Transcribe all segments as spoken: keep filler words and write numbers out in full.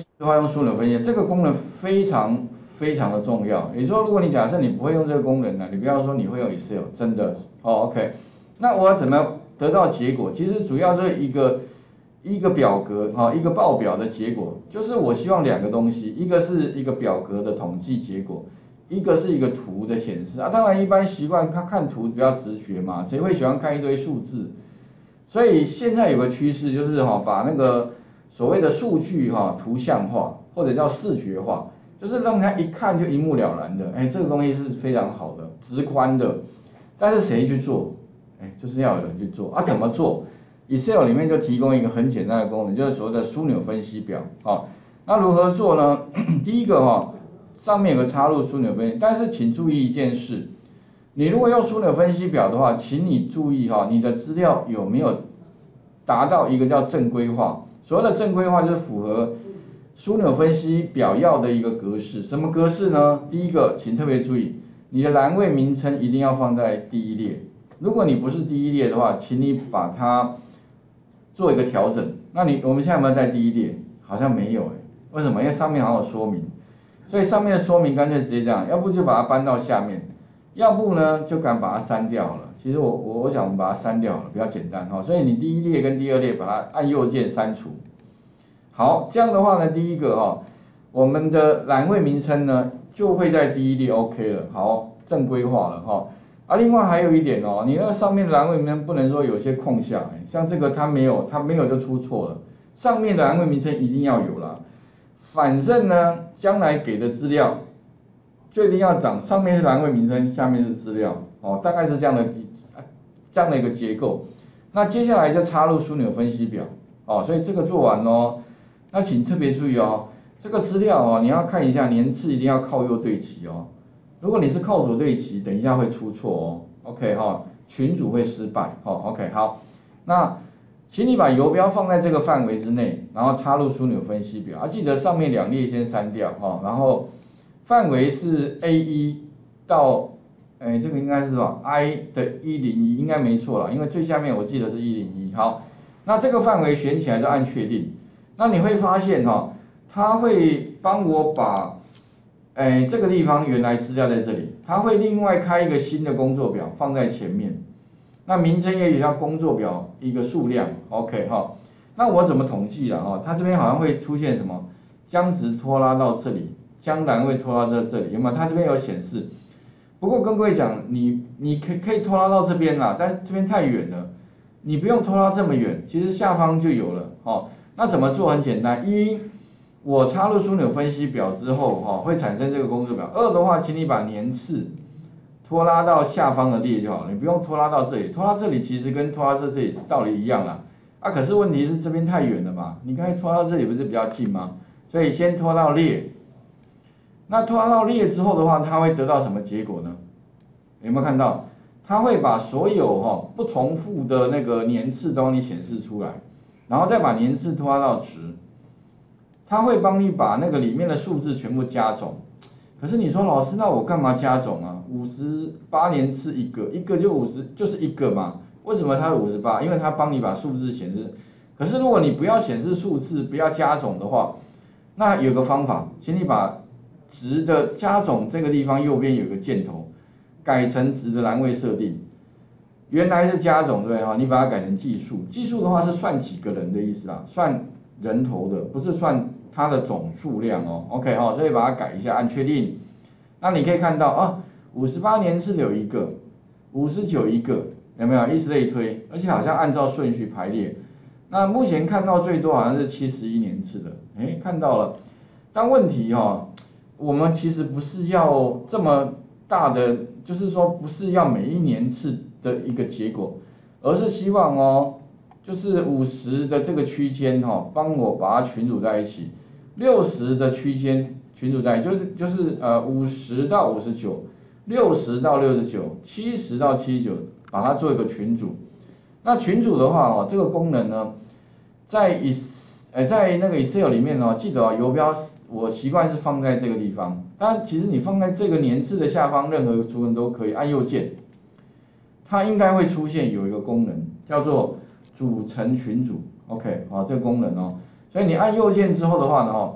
的话用枢纽分析，这个功能非常非常的重要。也就是说，如果你假设你不会用这个功能呢，你不要说你会用 Excel， 真的哦 ，OK。那我要怎么得到结果？其实主要就是一个一个表格哈、哦，一个报表的结果，就是我希望两个东西，一个是一个表格的统计结果，一个是一个图的显示啊。当然，一般习惯他看图比较直觉嘛，谁会喜欢看一堆数字？所以现在有个趋势就是哈、哦，把那个所谓的数据哈、哦、图像化，或者叫视觉化，就是让人家一看就一目了然的。哎，这个东西是非常好的，直观的。但是谁去做？哎，就是要有人去做啊。怎么做 ？Excel 里面就提供一个很简单的功能，就是所谓的枢纽分析表。哦，那如何做呢？第一个哈、哦，上面有个插入枢纽分析，但是请注意一件事。你如果用枢纽分析表的话，请你注意哈，你的资料有没有达到一个叫正规化？所谓的正规化就是符合枢纽分析表要的一个格式。什么格式呢？第一个，请特别注意，你的栏位名称一定要放在第一列。如果你不是第一列的话，请你把它做一个调整。那你我们现在有没有在第一列？好像没有哎，为什么？因为上面好像有说明，所以上面的说明干脆直接这样，要不就把它搬到下面。要不呢，就敢把它删掉了。其实我我我想我们把它删掉了，比较简单哈。所以你第一列跟第二列把它按右键删除。好，这样的话呢，第一个哈，我们的栏位名称呢就会在第一列 OK 了，好，正规化了哈。啊，另外还有一点哦，你那个上面的栏位名称不能说有些空下，像这个它没有，它没有就出错了。上面的栏位名称一定要有啦。反正呢，将来给的资料。就一定要长，上面是栏位名称，下面是资料，哦，大概是这样的，这样的一个结构。那接下来就插入枢纽分析表，哦，所以这个做完哦，那请特别注意哦，这个资料哦，你要看一下年次一定要靠右对齐哦，如果你是靠左对齐，等一下会出错哦 ，OK 哈、哦，群组会失败，哦 OK 好，那请你把游标放在这个范围之内，然后插入枢纽分析表，啊，记得上面两列先删掉哈、哦，然后。范围是 A 一 到，哎，这个应该是什么 I 的一零一，应该没错了，因为最下面我记得是一零一。好，那这个范围选起来就按确定。那你会发现哈、哦，它会帮我把，哎，这个地方原来资料在这里，它会另外开一个新的工作表放在前面。那名称也有叫工作表一个数量 ，OK 哈、哦。那我怎么统计了哈？它这边好像会出现什么，将值拖拉到这里。将栏位拖拉到这里，有没有？它这边有显示。不过跟各位讲，你你可可以拖拉到这边啦，但是这边太远了，你不用拖拉这么远，其实下方就有了。哦，那怎么做？很简单，一，我插入枢纽分析表之后，哈、哦，会产生这个工作表。二的话，请你把年次拖拉到下方的列就好了，你不用拖拉到这里。拖拉这里其实跟拖拉这这里道理一样啦。啊，可是问题是这边太远了嘛，你刚才拖到这里不是比较近吗？所以先拖到列。那拖拉到列之后的话，它会得到什么结果呢？有没有看到？它会把所有哈、哦、不重复的那个年次都帮你显示出来，然后再把年次拖拉到值，它会帮你把那个里面的数字全部加总。可是你说老师，那我干嘛加总啊？五十八年次一个，一个就五十，就是一个嘛。为什么它是五十八？因为它帮你把数字显示。可是如果你不要显示数字，不要加总的话，那有个方法，请你把值的加总这个地方右边有个箭头，改成值的栏位设定。原来是加总对哈，你把它改成计数。计数的话是算几个人的意思啦，算人头的，不是算它的总数量哦。OK 哈，所以把它改一下，按确定。那你可以看到啊，五十八年次有一个，五十九一个，有没有？以此类推，而且好像按照顺序排列。那目前看到最多好像是七十一年次的，哎，看到了。但问题哈、哦。我们其实不是要这么大的，就是说不是要每一年次的一个结果，而是希望哦，就是五十的这个区间哈、哦，帮我把它群组在一起，六十的区间群组在一起，就是就是呃五十到五十九，六十到六十九，七十到七十九，把它做一个群组。那群组的话哦，这个功能呢，在 ex 呃在那个 Excel 里面哦，记得哦，游标。我习惯是放在这个地方，当然其实你放在这个年次的下方，任何图文都可以按右键，它应该会出现有一个功能叫做组成群组 ，OK， 好、哦、这个功能哦，所以你按右键之后的话呢，哦，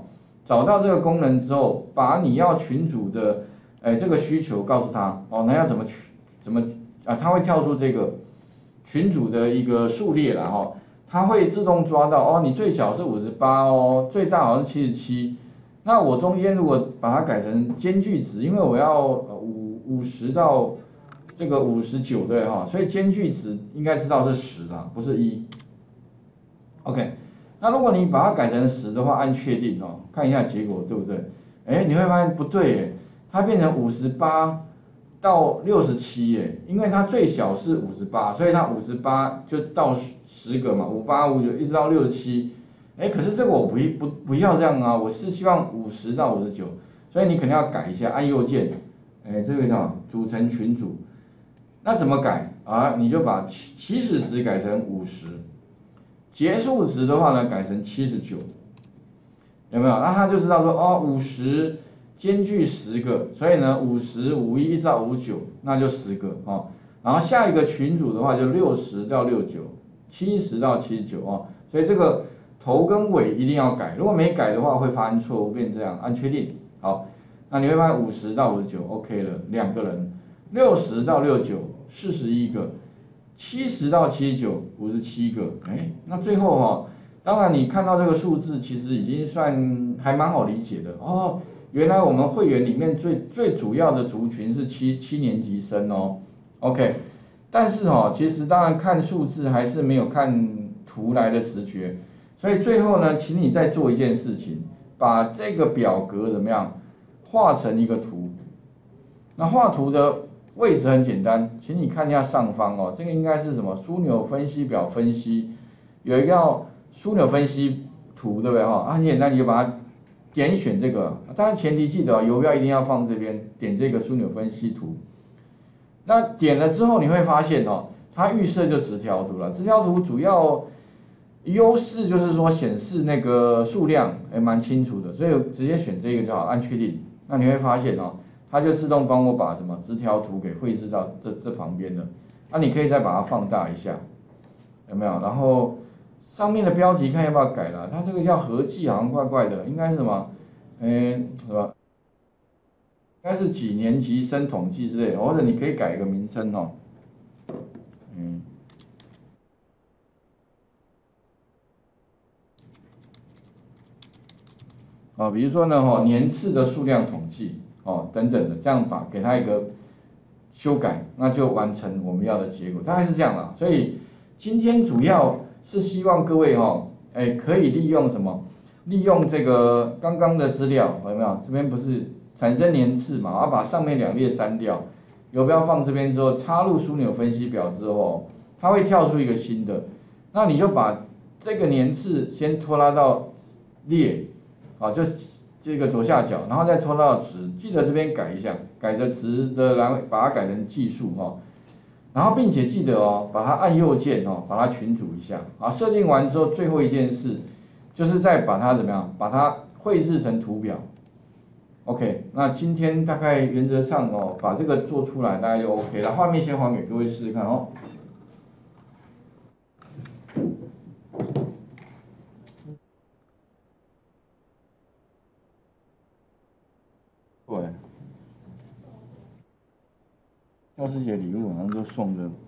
找到这个功能之后，把你要群组的哎这个需求告诉他哦，那要怎么怎么啊，它会跳出这个群组的一个数列了哈，它会自动抓到哦，你最小是五十八哦，最大好像七十七，那我中间如果把它改成间距值，因为我要五五十到这个五十九对哈，所以间距值应该知道是十的，不是一。OK， 那如果你把它改成十的话，按确定哦，看一下结果对不对？哎，你会发现不对耶，它变成五十八到六十七耶，因为它最小是五十八，所以它五十八就到十个嘛，五八五九一直到六十七。哎，可是这个我不不不要这样啊，我是希望五十到五十九，所以你肯定要改一下，按右键，哎，这个叫什么？组成群组。那怎么改啊？你就把起起始值改成五十。结束值的话呢，改成七十九，有没有？那他就知道说，哦，五十间距十个，所以呢，五十、五一一直到五九，那就十个哦。然后下一个群组的话就六十到六九，七十到七十九哦。所以这个头跟尾一定要改，如果没改的话会发生错误，变这样，按确定。好，那你会发现五十到五十九 OK 了，两个人，六十到六十九，四十一个。七十到七十九，五十七个，哎，那最后哈、哦，当然你看到这个数字，其实已经算还蛮好理解的哦。原来我们会员里面最最主要的族群是七七年级生哦 ，OK。但是哦，其实当然看数字还是没有看图来的直觉，所以最后呢，请你再做一件事情，把这个表格怎么样画成一个图。那画图的位置很简单，请你看一下上方哦，这个应该是什么枢纽分析表分析，有一个叫枢纽分析图，对不对哈？啊，很简单，你就把它点选这个，当然前提记得游标一定要放这边，点这个枢纽分析图。那点了之后你会发现哦，它预设就直条图了，直条图主要优势就是说显示那个数量还蛮清楚的，所以直接选这个就好，按确定。那你会发现哦。它就自动帮我把什么直条图给绘制到这这旁边了，那、啊、你可以再把它放大一下，有没有？然后上面的标题看要不要改了，它这个叫合计好像怪怪的，应该是什么？嗯，是吧？应该是几年级生统计之类的，或者你可以改一个名称哦，嗯，哦，比如说呢，哦，年次的数量统计，哦，等等的，这样把给它一个修改，那就完成我们要的结果，大概是这样啦。所以今天主要是希望各位哈、哦，哎，可以利用什么？利用这个刚刚的资料，有没有？这边不是产生年次嘛，要把上面两列删掉，游标放这边之后，插入枢纽分析表之后，它会跳出一个新的，那你就把这个年次先拖拉到列。啊，就这个左下角，然后再拖到值，记得这边改一下，改着值的栏位，把它改成计数哈，然后并且记得哦，把它按右键哦，把它群组一下，啊，设定完之后，最后一件事就是再把它怎么样，把它绘制成图表。OK， 那今天大概原则上哦，把这个做出来，大概就 OK 了。画面先还给各位试试看哦。对，教师节礼物好像都送的